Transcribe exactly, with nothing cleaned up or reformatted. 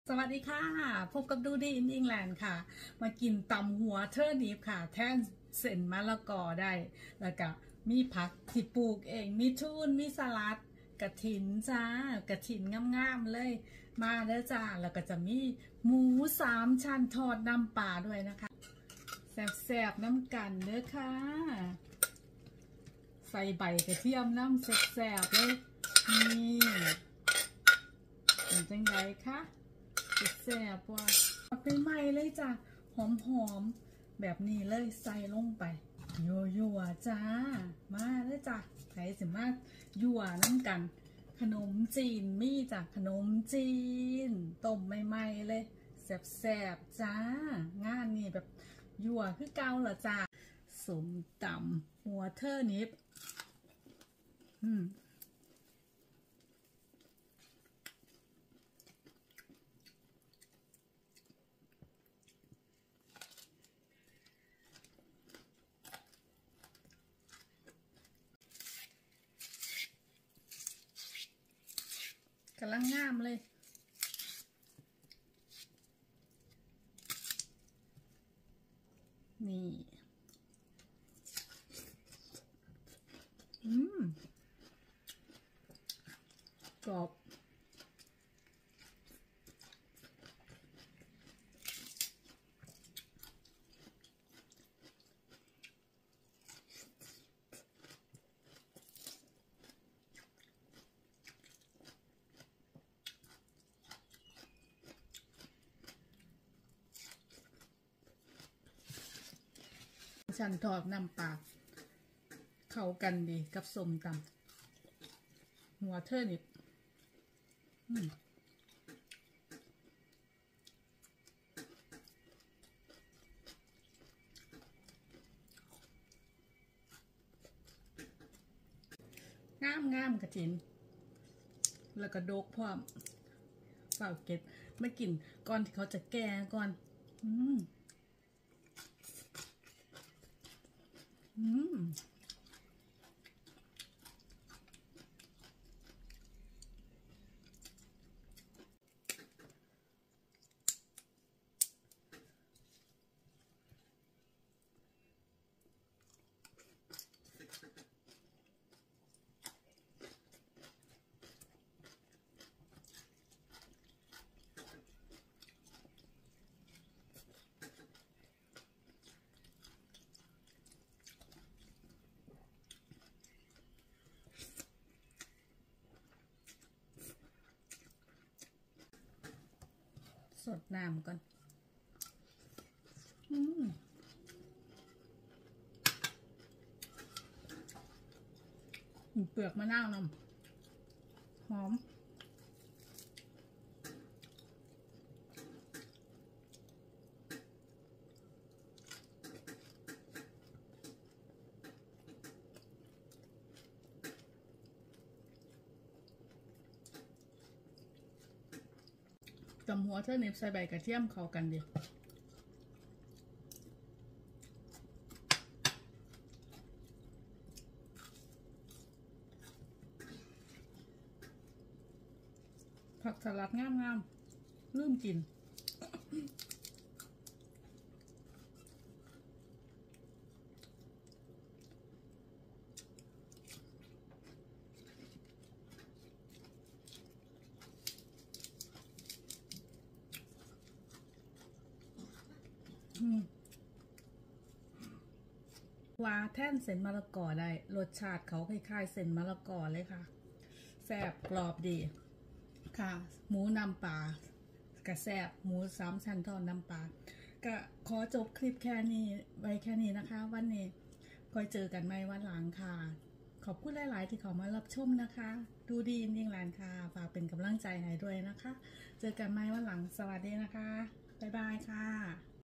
สวัสดีค่ะพบกับดูดีอินอิงแลนด์ค่ะมากินตำหัวเทอร์นิปค่ะแทนเส้นมะละกอได้แล้วก็มีผักที่ปลูกเองมีทุนมีสลัดกระถินจ้ากระถินงามๆเลยมาแล้วจ้าแล้วก็จะมีหมูสามชั้นทอดน้ำปลาด้วยนะคะแซ่บๆน้ำกันเด้อค่ะใส่ใบกระเทียมน้ำแซ่บๆเลยนี่เป็นจังไงคะแซ่บว่าเป็นใหม่เลยจ้ะหอมๆแบบนี้เลยใส่ลงไปยั่วยั่วจ้ามาเลยจ้ะใครสิมายั่วน้ำกันขนมจีนมีจ้ะขนมจีนต้มใหม่ๆเลยแซ่บๆจ้างานนี่แบบยั่วคือเก่าเหรอจ้าสมตำหัวเทอร์นิปอืมกำลังงามเลยนี่อืมกรอบฉันทอดน้ำปลาเข้ากันดีกับส้มตำหัวเทอร์นิปงามงามกระถินแล้วก็โดกพร้อมเปล่าเก็บไม่กินก่อนที่เขาจะแก่ก่อนอืมอืมสดน้ำก่อนอืมเปลือกมะนาวนำหอมตำหัวเทอร์นิปใส่ใบกระเทียมเข้ากันดีผักสลัดงามๆลืมกินว่าแท่นเส้นมะละกอได้รสชาติเขาคล้ายๆเส้นมะละกอเลยค่ะแซ่บกรอบดีค่ะหมูน้ำปลากระแซ่บหมูสามชั้นทอดน้ำปลาก็ขอจบคลิปแค่นี้ไว้แค่นี้นะคะวันนี้ค่อยเจอกันใหม่วันหลังค่ะขอบคุณหลายๆที่เขามารับชมนะคะดูดีอินดิ้งแลนด์ค่ะฝากเป็นกำลังใจให้ด้วยนะคะเจอกันใหม่วันหลังสวัสดีนะคะบ๊ายบายค่ะ